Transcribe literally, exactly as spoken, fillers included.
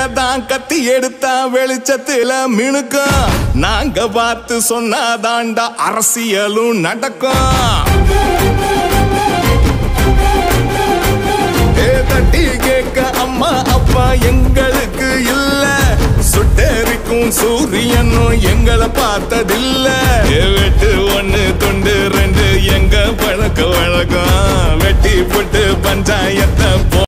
தான் கத்தி எடுத்தா வெளிச்சத்துல மினுக்கும். நாங்க பார்த்து சொன்னாதாண்டா அரசியலும் நடக்கும். தட்டி கேட்க அம்மா அப்பா எங்களுக்கு இல்ல, சுட்டெரிக்கும் சூரியனும் எங்களை பார்த்ததில்ல. வெட்டு ஒண்ணு தொண்டு ரெண்டு எங்க பழக்க வழக்கம், வெட்டி போட்டு பஞ்சாயத்தை